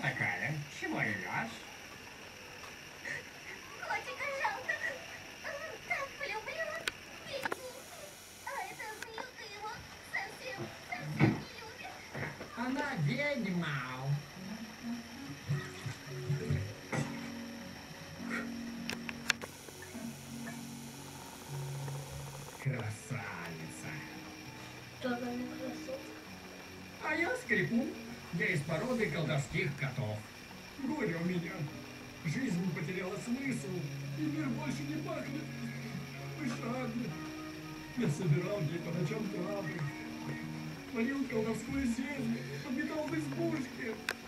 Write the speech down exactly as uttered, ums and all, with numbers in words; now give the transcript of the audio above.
такая? Чего ревешь? Котика жалко. Так влюблен. Бедненький. А эта змеюка его совсем, совсем не любит. Она ведьма. Красавица. Что она не красотка? А я скрипун. Я из породы колдовских котов. Горе у меня. Жизнь потеряла смысл, и мир больше не пахнет мышами. Я собирал ей по ночам травы, творил колдовское зелье, обитал в избушке.